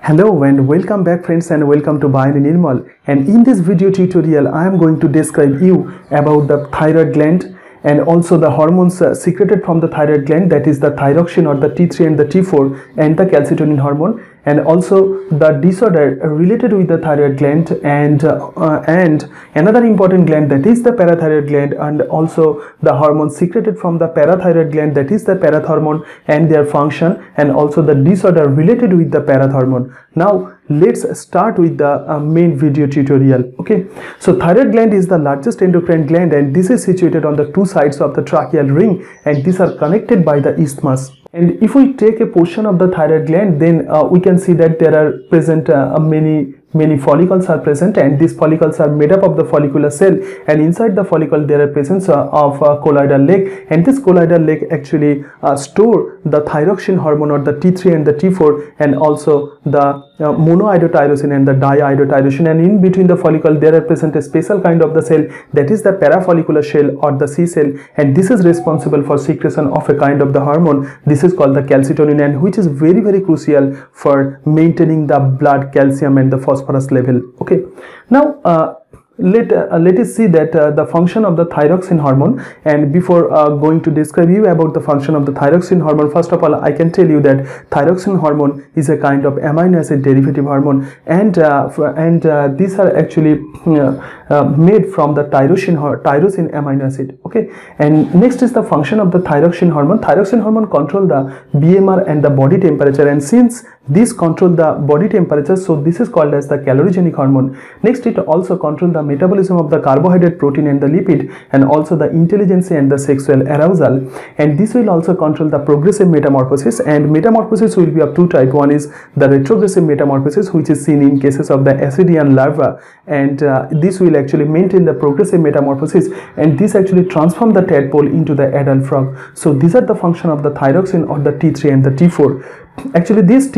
Hello and welcome back friends, and welcome to Bhai Nirmal. And in this video tutorial I am going to describe you about the thyroid gland and also the hormones secreted from the thyroid gland, that is the thyroxine or the T3 and the T4 and the calcitonin hormone, and also the disorder related with the thyroid gland and another important gland, that is the parathyroid gland, and also the hormones secreted from the parathyroid gland, that is the parathormone, and their function, and also the disorder related with the parathormone. Now let's start with the main video tutorial. Okay, so thyroid gland is the largest endocrine gland, and this is situated on the two sides of the tracheal ring, and these are connected by the isthmus. And if we take a portion of the thyroid gland, then we can see that there are present many follicles are present, and these follicles are made up of the follicular cell, and inside the follicle there are presence of a colloidal leg, and this colloidal leg actually store the thyroxine hormone or the T3 and the T4, and also the monoiodotyrosine and the diiodotyrosine, and in between the follicle there are present a special kind of the cell, that is the parafollicular shell or the C cell, and this is responsible for secretion of a kind of the hormone. This is called the calcitonin, and which is very crucial for maintaining the blood calcium and the phosphorus level. Okay, now let us see that the function of the thyroxine hormone. And before going to describe you about the function of the thyroxine hormone, first of all I can tell you that thyroxine hormone is a kind of amino acid derivative hormone, and these are actually made from the tyrosine amino acid. Okay, and next is the function of the thyroxine hormone. Thyroxine hormone control the BMR and the body temperature, and since this control the body temperature, so this is called as the calorigenic hormone. Next, it also control the metabolism of the carbohydrate, protein and the lipid, and also the intelligence and the sexual arousal, and this will also control the progressive metamorphosis. And metamorphosis will be of two types. One is the retrogressive metamorphosis, which is seen in cases of the Ascidian larva, and this will actually maintain the progressive metamorphosis, and this actually transform the tadpole into the adult frog. So these are the function of the thyroxine or the T3 and the T4. Actually this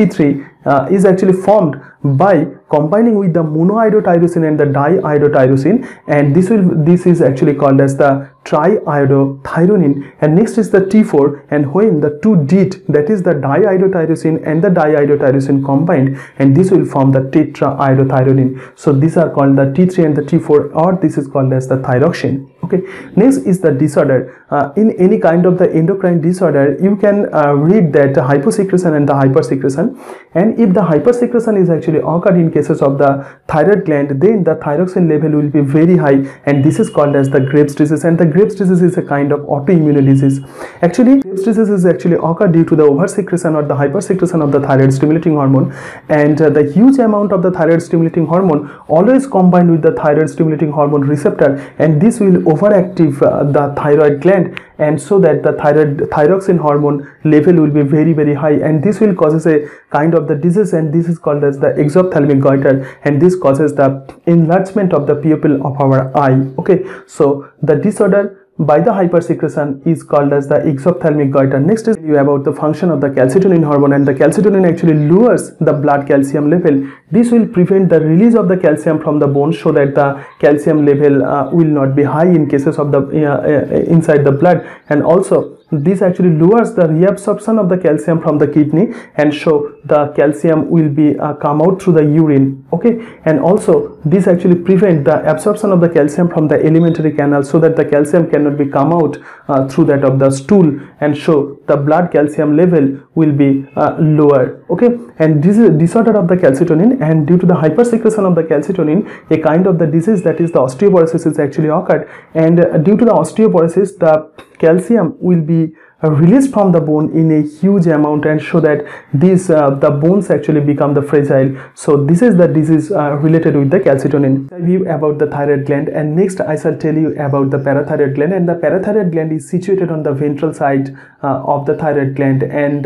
T3 is actually formed by combining with the monoiodotyrosine and the diiodotyrosine, and this is actually called as the triiodothyronine. And next is the T4, and when the two DIT, that is the diiodotyrosine and the diiodotyrosine combined, and this will form the tetraiodothyronine. So these are called the T3 and the T4, or this is called as the thyroxine. Okay, next is the disorder. In any kind of the endocrine disorder, you can read that hyposecretion and the hypersecretion, and if the hypersecretion is actually occurred in cases of the thyroid gland, then the thyroxine level will be very high, and this is called as the Graves' disease. And the Graves' disease is a kind of autoimmune disease. Actually Graves' disease is actually occurred due to the oversecretion or the hypersecretion of the thyroid stimulating hormone, and the huge amount of the thyroid stimulating hormone always combined with the thyroid stimulating hormone receptor, and this will overactive the thyroid gland, and so that the thyroxine hormone level will be very high, and this will causes a kind of the disease, and this is called as the exophthalmic goiter, and this causes the enlargement of the pupil of our eye. Okay, so the disorder by the hypersecretion is called as the exophthalmic goiter. Next is you about the function of the calcitonin hormone, and the calcitonin actually lowers the blood calcium level. This will prevent the release of the calcium from the bones, so that the calcium level will not be high in cases of the inside the blood, and also this actually lowers the reabsorption of the calcium from the kidney, and so the calcium will be come out through the urine. Okay, and also this actually prevent the absorption of the calcium from the alimentary canal, so that the calcium cannot be come out through that of the stool, and so the blood calcium level will be lower. Okay, and this is a disorder of the calcitonin, and due to the hypersecretion of the calcitonin, a kind of the disease, that is the osteoporosis, is actually occurred, and due to the osteoporosis the calcium will be released from the bone in a huge amount, and so that these the bones actually become the fragile. So this is the disease related with the calcitonin. I'll tell you about the thyroid gland, and next I shall tell you about the parathyroid gland. And the parathyroid gland is situated on the ventral side of the thyroid gland, and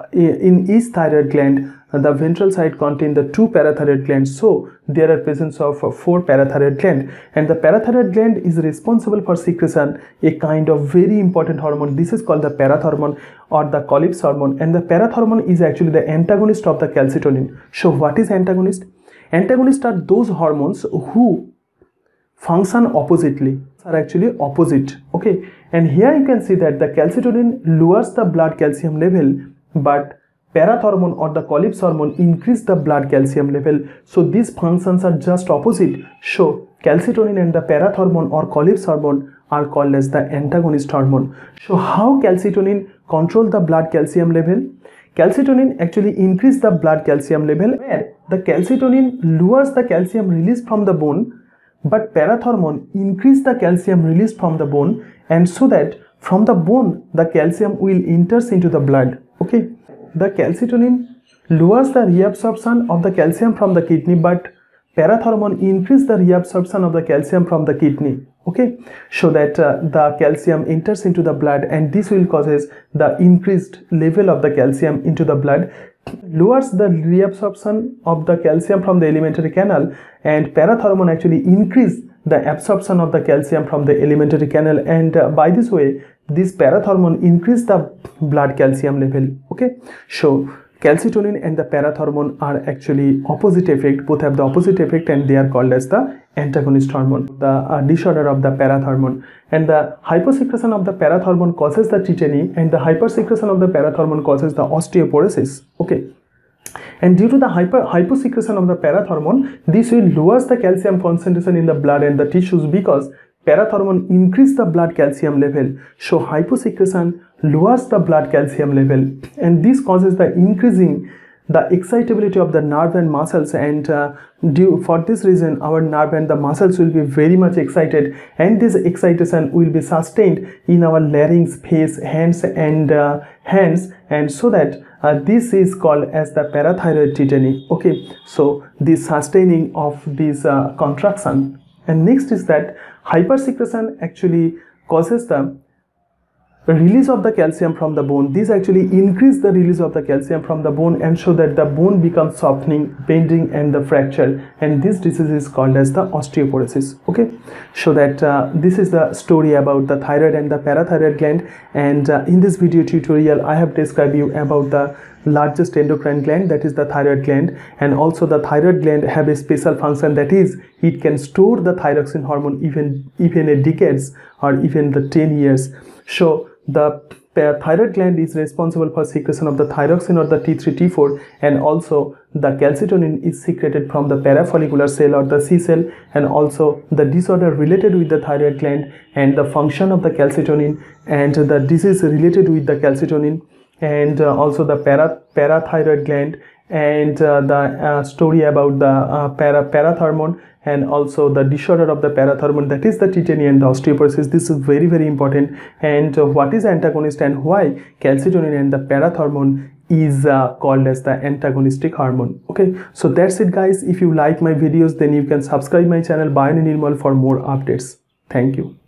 in each thyroid gland the ventral side contain the two parathyroid glands, so there are presence of four parathyroid gland, and the parathyroid gland is responsible for secretion a kind of very important hormone. This is called the parathormone or the Colles hormone, and the parathormone is actually the antagonist of the calcitonin. So what is antagonist? Antagonists are those hormones who function oppositely, are actually opposite. Okay, and here you can see that the calcitonin lowers the blood calcium level, but parathormone or the Colles hormone increase the blood calcium level. So these functions are just opposite. So calcitonin and the parathormone or Colles hormone are called as the antagonist hormone. So how calcitonin control the blood calcium level? Calcitonin actually increase the blood calcium level, where the calcitonin lowers the calcium release from the bone, but parathormone increase the calcium release from the bone, and so that from the bone the calcium will enters into the blood. Okay, the calcitonin lowers the reabsorption of the calcium from the kidney, but parathormone increase the reabsorption of the calcium from the kidney. Okay, so that the calcium enters into the blood, and this will causes the increased level of the calcium into the blood, lowers the reabsorption of the calcium from the alimentary canal, and parathormone actually increase the absorption of the calcium from the alimentary canal, and by this way this parathormone increase the blood calcium level. Okay, so calcitonin and the parathormone are actually opposite effect, both have the opposite effect, and they are called as the antagonist hormone. The disorder of the parathormone, and the hyposecretion of the parathormone causes the tetany, and the hypersecretion of the parathormone causes the osteoporosis. Okay, and due to the hyposecretion of the parathormone, this will lowers the calcium concentration in the blood and the tissues, because parathormone increase the blood calcium level. So hyposecretion lowers the blood calcium level, and this causes the increasing the excitability of the nerve and muscles, and for this reason our nerve and the muscles will be very much excited, and this excitation will be sustained in our larynx, face, hands, and so that this is called as the parathyroid tetany. Okay, so this sustaining of this contraction. And next is that hypersecretion actually causes the release of the calcium from the bone. This actually increase the release of the calcium from the bone, and so that the bone becomes softening, bending, and the fracture, and this disease is called as the osteoporosis. Okay, so that this is the story about the thyroid and the parathyroid gland, and in this video tutorial I have described you about the largest endocrine gland, that is the thyroid gland, and also the thyroid gland have a special function, that is it can store the thyroxine hormone even a decades or even the 10 years. So the thyroid gland is responsible for secretion of the thyroxine or the T3 T4, and also the calcitonin is secreted from the parafollicular cell or the C cell, and also the disorder related with the thyroid gland and the function of the calcitonin, and the disease related with the calcitonin, and also the parathyroid gland, and the story about the parathormone, and also the disorder of the parathormone, that is the tetany and the osteoporosis. This is very important. And what is antagonist, and why calcitonin and the parathormone is called as the antagonistic hormone. Okay, so that's it guys. If you like my videos, then you can subscribe my channel Biony Nirmal for more updates. Thank you.